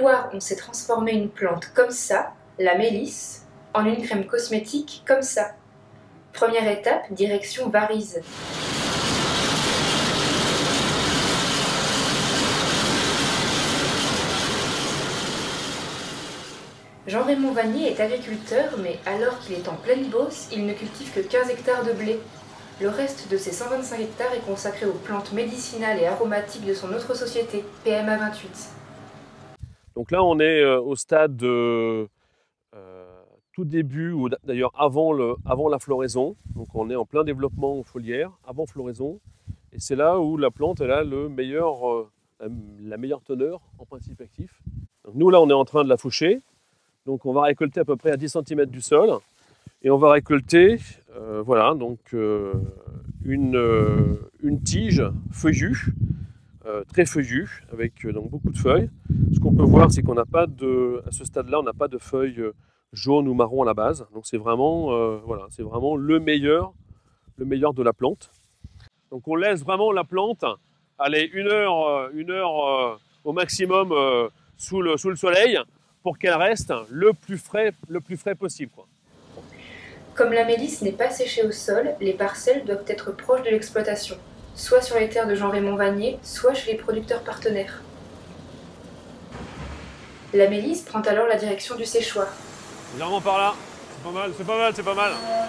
Loire, on sait transformer une plante comme ça, la mélisse, en une crème cosmétique comme ça. Première étape, direction Varise. Jean-Raymond Vanier est agriculteur, mais alors qu'il est en pleine Beauce, il ne cultive que 15 hectares de blé. Le reste de ses 125 hectares est consacré aux plantes médicinales et aromatiques de son autre société, PMA 28. Donc là, on est au stade tout début, ou d'ailleurs avant la floraison. Donc on est en plein développement foliaire, avant floraison. Et c'est là où la plante elle a la meilleure teneur en principe actif. Donc nous, là, on est en train de la faucher. Donc on va récolter à peu près à 10 cm du sol. Et on va récolter une tige feuillue, très feuillue, avec donc beaucoup de feuilles. Ce qu'on peut voir, c'est qu'on n'a pas à ce stade-là, on n'a pas de feuilles jaunes ou marron à la base. Donc c'est vraiment, c'est vraiment le meilleur de la plante. Donc on laisse vraiment la plante aller une heure au maximum sous le soleil pour qu'elle reste le plus frais possible, quoi. Comme la mélisse n'est pas séchée au sol, les parcelles doivent être proches de l'exploitation, soit sur les terres de Jean-Raymond Vanier, soit chez les producteurs partenaires. La mélisse prend alors la direction du séchoir. Légèrement par là, c'est pas mal.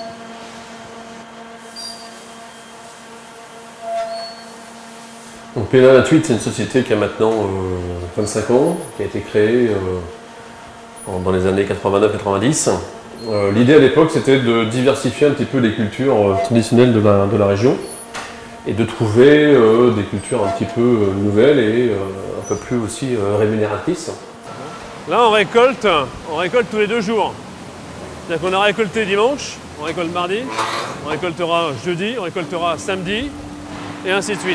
Donc PMA 28, c'est une société qui a maintenant 25 ans, qui a été créée dans les années 89-90. L'idée à l'époque, c'était de diversifier un petit peu les cultures traditionnelles de la région et de trouver des cultures un petit peu nouvelles et un peu plus aussi rémunératrices. Là, on récolte tous les 2 jours. C'est-à-dire qu'on a récolté dimanche, on récolte mardi, on récoltera jeudi, on récoltera samedi, et ainsi de suite.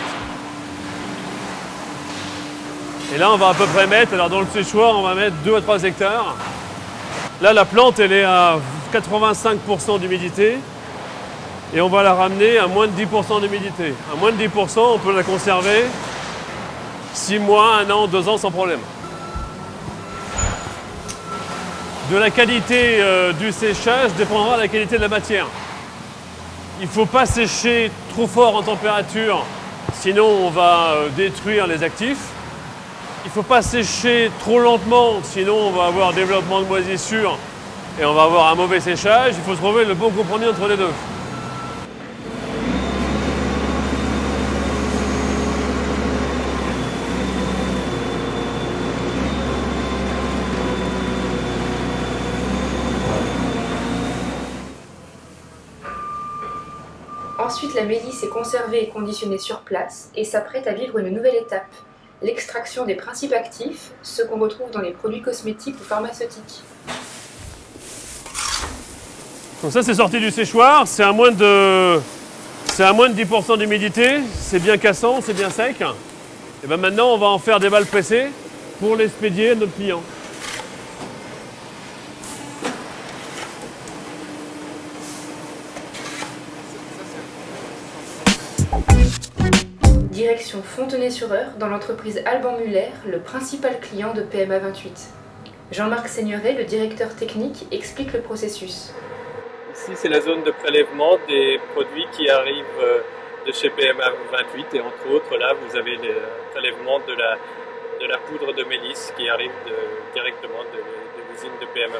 Et là, on va à peu près mettre, alors dans le séchoir, on va mettre 2 à 3 hectares. Là, la plante, elle est à 85% d'humidité et on va la ramener à moins de 10% d'humidité. À moins de 10%, on peut la conserver 6 mois, 1 an, 2 ans sans problème. De la qualité du séchage dépendra de la qualité de la matière. Il ne faut pas sécher trop fort en température, sinon on va détruire les actifs. Il ne faut pas sécher trop lentement, sinon on va avoir développement de moisissure et on va avoir un mauvais séchage. Il faut trouver le bon compromis entre les deux. Ensuite, la mélisse est conservée et conditionnée sur place et s'apprête à vivre une nouvelle étape, l'extraction des principes actifs, ceux qu'on retrouve dans les produits cosmétiques ou pharmaceutiques. Donc ça, c'est sorti du séchoir, c'est à moins de 10% d'humidité, c'est bien cassant, c'est bien sec. Et bien maintenant, on va en faire des balles pressées pour l'expédier à notre client. Direction Fontenay-sur-Eure, dans l'entreprise Alban Muller, le principal client de PMA 28. Jean-Marc Seigneuret, le directeur technique, explique le processus. Ici, c'est la zone de prélèvement des produits qui arrivent de chez PMA 28 et entre autres, là, vous avez le prélèvement de la poudre de mélisse qui arrive directement de l'usine de PMA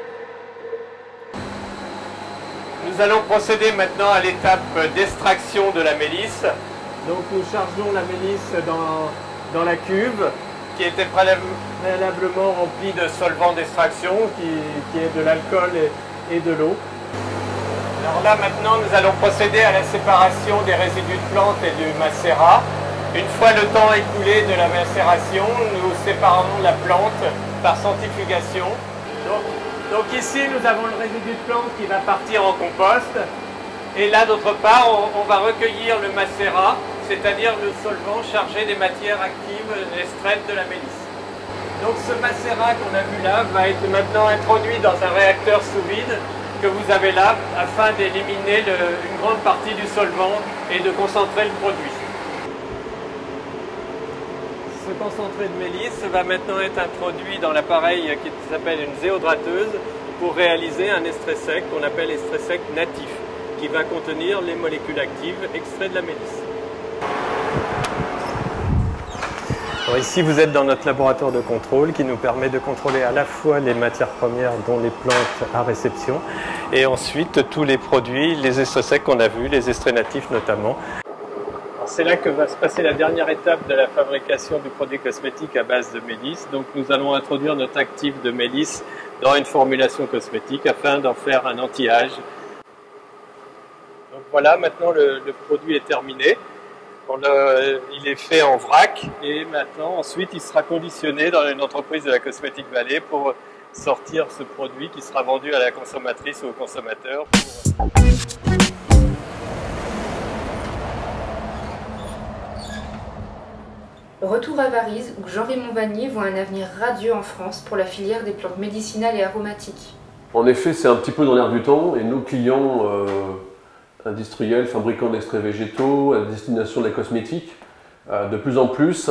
28. Nous allons procéder maintenant à l'étape d'extraction de la mélisse. Donc nous chargeons la mélisse dans la cuve qui était préalablement remplie de solvant d'extraction qui est de l'alcool et de l'eau. Alors là maintenant nous allons procéder à la séparation des résidus de plantes et du macérat. Une fois le temps écoulé de la macération, nous séparons la plante par centrifugation. Donc ici nous avons le résidu de plante qui va partir en compost. Et là d'autre part on va recueillir le macérat, c'est-à-dire le solvant chargé des matières actives extraites de la mélisse. Donc ce macérat qu'on a vu là va être maintenant introduit dans un réacteur sous vide que vous avez là afin d'éliminer une grande partie du solvant et de concentrer le produit. Ce concentré de mélisse va maintenant être introduit dans l'appareil qui s'appelle une zéodrateuse pour réaliser un extrait sec qu'on appelle extrait sec natif, qui va contenir les molécules actives extraites de la mélisse. Alors ici, vous êtes dans notre laboratoire de contrôle qui nous permet de contrôler à la fois les matières premières, dont les plantes à réception, et ensuite tous les produits, les extraits secs qu'on a vus, les extraits natifs notamment. C'est là que va se passer la dernière étape de la fabrication du produit cosmétique à base de mélisse. Donc nous allons introduire notre actif de mélisse dans une formulation cosmétique afin d'en faire un anti-âge. Donc voilà, maintenant le produit est terminé. Il est fait en vrac et maintenant ensuite il sera conditionné dans une entreprise de la Cosmétique Vallée pour sortir ce produit qui sera vendu à la consommatrice ou au consommateur. Retour à Varise, où Jean-Raymond Vanier voit un avenir radieux en France pour la filière des plantes médicinales et aromatiques. En effet, c'est un petit peu dans l'air du temps et nos clients industriels, fabricants d'extraits végétaux, à destination de la cosmétique, de plus en plus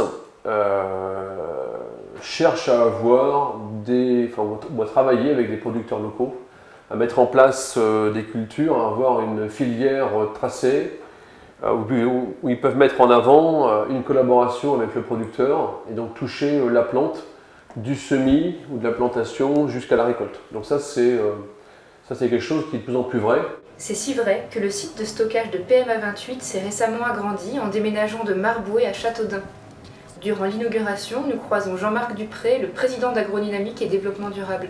cherchent à avoir ou à travailler avec des producteurs locaux, à mettre en place des cultures, à avoir une filière tracée, où ils peuvent mettre en avant une collaboration avec le producteur et donc toucher la plante du semis ou de la plantation jusqu'à la récolte. Donc ça c'est quelque chose qui est de plus en plus vrai. C'est si vrai que le site de stockage de PMA 28 s'est récemment agrandi en déménageant de Marboué à Châteaudun. Durant l'inauguration, nous croisons Jean-Marc Dupré, le président d'Agrodynamique et Développement Durable.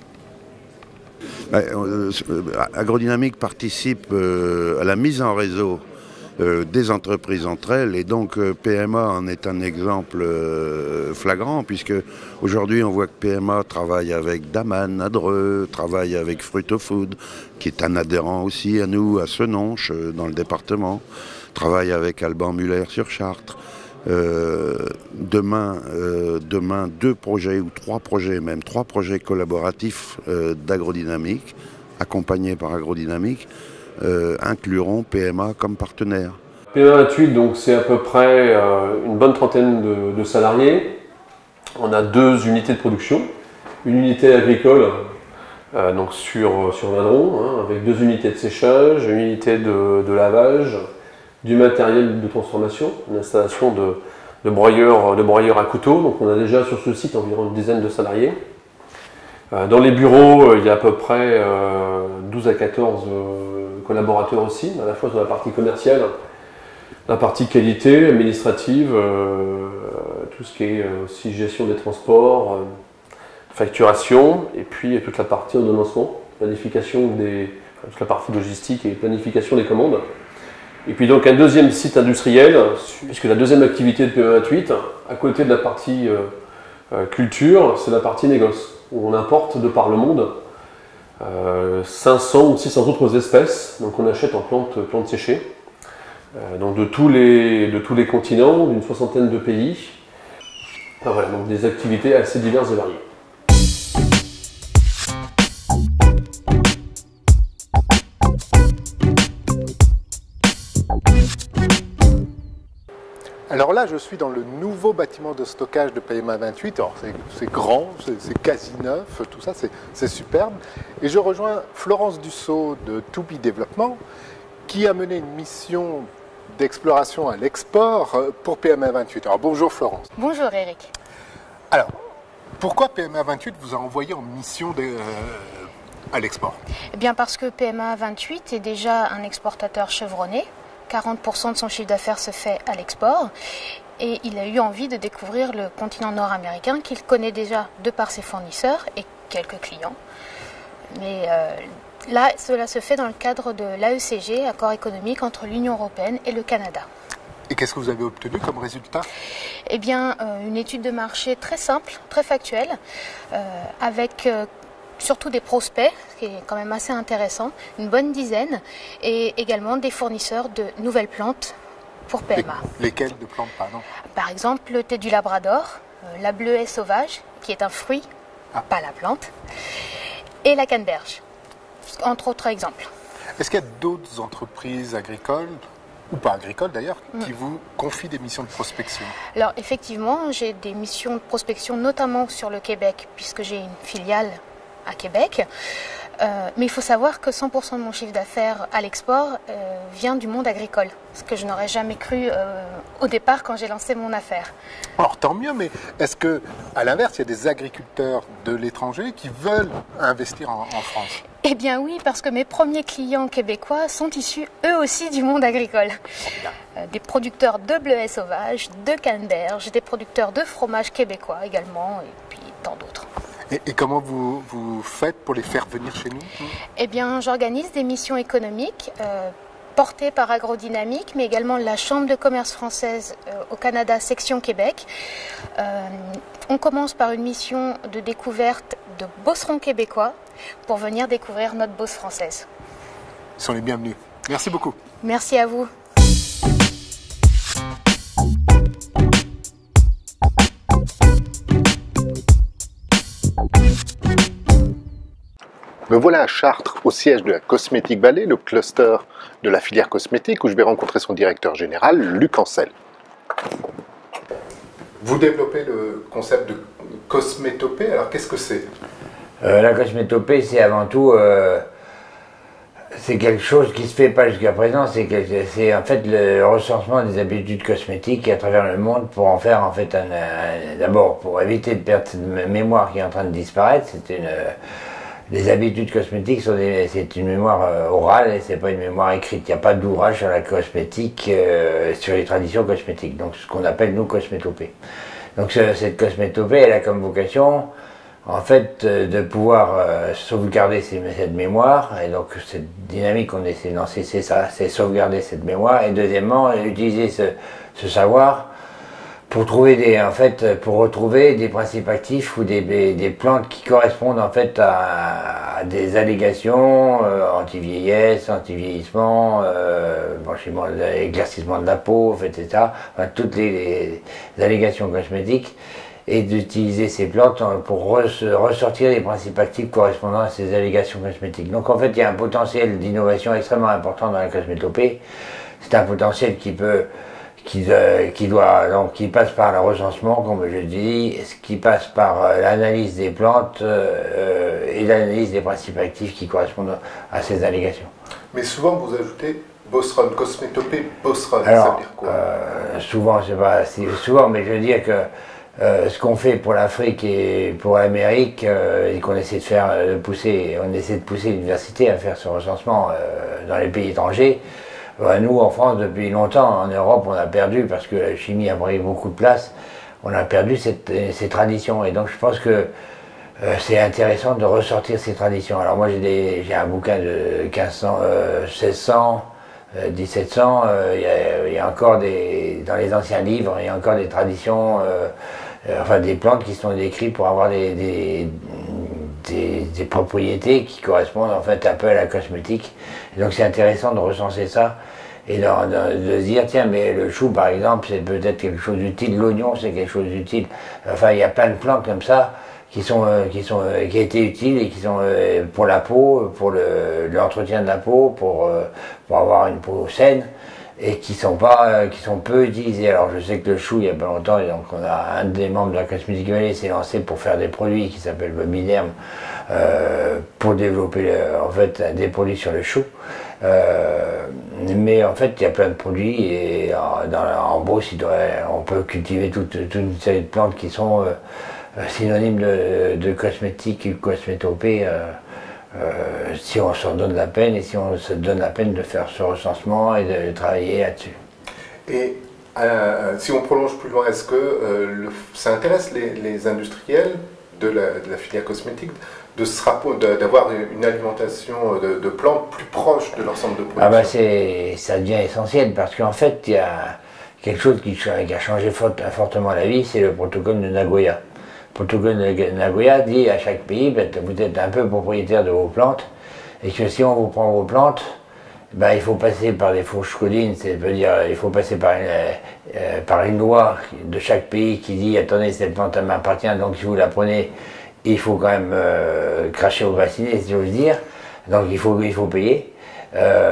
Agrodynamique participe à la mise en réseau des entreprises entre elles et donc PMA en est un exemple flagrant puisque aujourd'hui on voit que PMA travaille avec Daman à Dreux, travaille avec Fruitofood qui est un adhérent aussi à nous à Senonches dans le département, travaille avec Alban Muller sur Chartres. Demain 2 projets ou 3 projets, même 3 projets collaboratifs d'Agrodynamique accompagnés par Agrodynamique incluront PMA comme partenaire. PMA 28, donc c'est à peu près une bonne trentaine de salariés. On a 2 unités de production, une unité agricole donc sur Vadron, avec 2 unités de séchage, une unité de lavage, du matériel de transformation, une installation de broyeurs à couteau. Donc on a déjà sur ce site environ une dizaine de salariés. Dans les bureaux, il y a à peu près 12 à 14 collaborateurs aussi, à la fois sur la partie commerciale, la partie qualité, administrative, tout ce qui est aussi gestion des transports, facturation, et puis toute la partie ordonnancement, planification toute la partie logistique et planification des commandes. Et puis donc un deuxième site industriel, puisque la deuxième activité de PMA 28, à côté de la partie culture, c'est la partie négoce, où on importe de par le monde 500 ou 600 autres espèces, donc on achète en plantes séchées, donc de tous les continents, d'une 60aine de pays. Enfin, voilà, donc des activités assez diverses et variées. Alors là, je suis dans le nouveau bâtiment de stockage de PMA 28. Alors c'est grand, c'est quasi neuf, tout ça, c'est superbe. Et je rejoins Florence Dussault de Toubi Développement, qui a mené une mission d'exploration à l'export pour PMA 28. Alors bonjour Florence. Bonjour Eric. Alors, pourquoi PMA 28 vous a envoyé en mission à l'export? Eh bien parce que PMA 28 est déjà un exportateur chevronné. 40% de son chiffre d'affaires se fait à l'export et il a eu envie de découvrir le continent nord-américain qu'il connaît déjà de par ses fournisseurs et quelques clients. Mais là, cela se fait dans le cadre de l'AECG, accord économique entre l'Union européenne et le Canada. Et qu'est-ce que vous avez obtenu comme résultat? Eh bien, une étude de marché très simple, très factuelle, avec surtout des prospects, ce qui est quand même assez intéressant, une bonne dizaine, et également des fournisseurs de nouvelles plantes pour PMA. Lesquelles de plantes, pardon? Par exemple, le thé du Labrador, la bleuette sauvage, qui est un fruit, pas la plante, et la canneberge, entre autres exemples. Est-ce qu'il y a d'autres entreprises agricoles ou pas agricoles d'ailleurs, qui vous confient des missions de prospection? Alors effectivement, j'ai des missions de prospection notamment sur le Québec, puisque j'ai une filiale à Québec. Mais il faut savoir que 100% de mon chiffre d'affaires à l'export vient du monde agricole, ce que je n'aurais jamais cru au départ quand j'ai lancé mon affaire. Alors tant mieux, mais est-ce que, à l'inverse, il y a des agriculteurs de l'étranger qui veulent investir en France? Eh bien oui, parce que mes premiers clients québécois sont issus eux aussi du monde agricole. Des producteurs de bleuets sauvages, de canneberge, des producteurs de fromage québécois également, et puis tant d'autres. Et comment vous faites pour les faire venir chez nous? Eh bien, j'organise des missions économiques portées par Agrodynamique, mais également la Chambre de commerce française au Canada, section Québec. On commence par une mission de découverte de bosserons québécois pour venir découvrir notre bosse française. Ils sont les bienvenus. Merci beaucoup. Merci à vous. Me voilà à Chartres, au siège de la Cosmétique Vallée, le cluster de la filière cosmétique, où je vais rencontrer son directeur général, Luc Ancel. Vous développez le concept de cosmétopée, alors qu'est-ce que c'est? La cosmétopée, c'est avant tout c'est quelque chose qui se fait pas jusqu'à présent, c'est en fait le recensement des habitudes cosmétiques à travers le monde pour en faire en fait d'abord pour éviter de perdre cette mémoire qui est en train de disparaître. Les habitudes cosmétiques c'est une mémoire orale et c'est pas une mémoire écrite. Il n'y a pas d'ouvrage sur la cosmétique, sur les traditions cosmétiques. Donc ce qu'on appelle nous cosmétopée. Donc cette cosmétopée, elle a comme vocation en fait de pouvoir sauvegarder cette mémoire, et donc cette dynamique qu'on essaie de lancer, c'est ça, c'est sauvegarder cette mémoire, et deuxièmement utiliser ce savoir pour trouver pour retrouver des principes actifs ou des plantes qui correspondent en fait à des allégations anti-vieillesse, anti-vieillissement, blanchiment, éclaircissement de la peau, etc. Enfin, toutes les allégations cosmétiques, et d'utiliser ces plantes pour ressortir les principes actifs correspondant à ces allégations cosmétiques. Donc en fait, il y a un potentiel d'innovation extrêmement important dans la cosmétopée. C'est un potentiel qui passe par le recensement, comme je dis, qui passe par l'analyse des plantes et l'analyse des principes actifs qui correspondent à ces allégations. Mais souvent, vous ajoutez Bosseron, cosmétopée Bosseron, alors, ça veut dire quoi? Souvent, c'est pas si souvent, mais je veux dire que ce qu'on fait pour l'Afrique et pour l'Amérique, et qu'on essaie de faire on essaie de pousser l'université à faire ce recensement dans les pays étrangers. Nous, en France, depuis longtemps, en Europe, on a perdu, parce que la chimie a pris beaucoup de place, on a perdu ces traditions. Et donc je pense que c'est intéressant de ressortir ces traditions. Alors moi, j'ai un bouquin de 1500, 1600, 1700, il y a encore dans les anciens livres, il y a encore des traditions, enfin des plantes qui sont décrites pour avoir des propriétés qui correspondent en fait un peu à la cosmétique. Et donc c'est intéressant de recenser ça et de se dire, tiens, mais le chou par exemple, c'est peut-être quelque chose d'utile, l'oignon c'est quelque chose d'utile. Enfin, il y a plein de plantes comme ça qui étaient utiles et qui sont pour la peau, pour l'entretien de la peau, pour avoir une peau saine, et qui sont peu utilisés. Alors je sais que le chou, il y a pas longtemps, donc on a un des membres de la Cosmétique Vallée s'est lancé pour faire des produits qui s'appellent Bobiderm, pour développer en fait des produits sur le chou. Mais en fait, il y a plein de produits, et en Beauce, on peut cultiver toute une série de plantes qui sont synonymes de cosmétique et cosmétopée, si on s'en donne la peine, et si on se donne la peine de faire ce recensement et de travailler là-dessus. Et si on prolonge plus loin, est-ce que ça intéresse les industriels de la filière cosmétique d'avoir une alimentation de plantes plus proche de leur centre de production? Ah bah ça devient essentiel, parce qu'en fait, il y a quelque chose qui a changé fortement la vie, c'est le protocole de Nagoya. Le protocole de Nagoya dit à chaque pays, vous êtes un peu propriétaire de vos plantes, et que si on vous prend vos plantes, ben, il faut passer par des fourches codines, c'est-à-dire il faut passer par une loi de chaque pays qui dit, attendez, cette plante m'appartient, donc si vous la prenez, il faut quand même cracher au bassinet, si j'ose dire, donc il faut payer.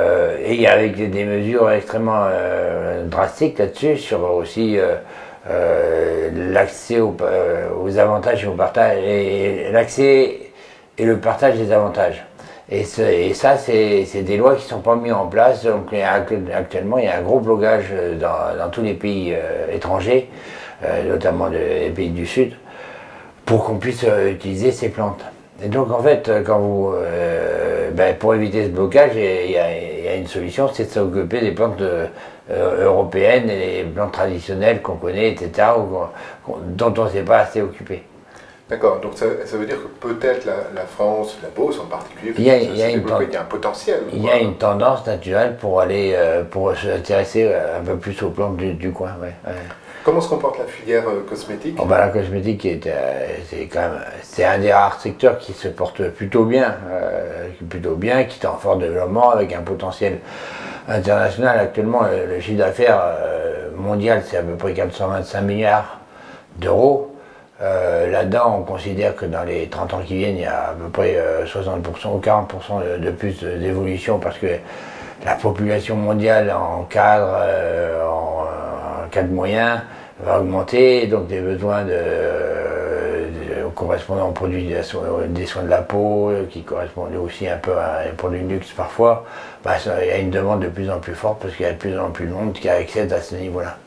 et avec des mesures extrêmement drastiques là-dessus, sur aussi l'accès aux avantages et au partage, et l'accès et le partage des avantages. Et ça, c'est des lois qui ne sont pas mises en place. Donc actuellement, il y a un gros blocage dans tous les pays étrangers, notamment les pays du Sud, pour qu'on puisse utiliser ces plantes. Et donc en fait, pour éviter ce blocage, il y a une solution, c'est de s'occuper des plantes européennes et des plantes traditionnelles qu'on connaît, etc., dont on ne s'est pas assez occupé. D'accord, donc ça veut dire que peut-être la France, la Beauce en particulier, il y a un potentiel. Il y a une tendance naturelle pour aller pour s'intéresser un peu plus aux plantes du coin. Ouais, ouais. Comment se comporte la filière cosmétique? La cosmétique, c'est un des rares secteurs qui se porte plutôt bien, qui est en fort développement, avec un potentiel international. Actuellement, le chiffre d'affaires mondial, c'est à peu près 425 milliards d'euros. Là-dedans, on considère que dans les 30 ans qui viennent, il y a à peu près 60% ou 40% de plus d'évolution, parce que la population mondiale en cadre moyen va augmenter, donc des besoins correspondant aux produits des soins de la peau, qui correspondent aussi un peu à des produits de luxe parfois, il y a une demande de plus en plus forte, parce qu'il y a de plus en plus de monde qui accède à ce niveau-là.